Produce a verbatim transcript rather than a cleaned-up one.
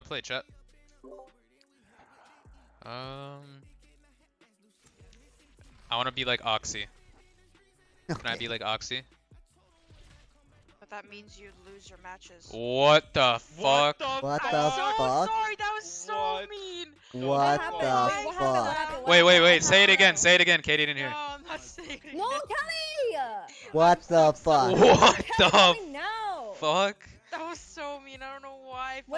play, chat. Um, I want to be like Oxy. Can I be like Oxy? But that means you lose your matches. What the What fuck? the What fuck? the I'm so fuck? sorry, that was so What? mean. What fuck? the Why? What fuck? happened? Wait, wait, wait. What Say it again. happened? Say it again. Katie didn't hear. No, I'm not saying it. No, Kelly! What the fuck? What Kelly, the tell me now! fuck? That was so mean. I don't know why.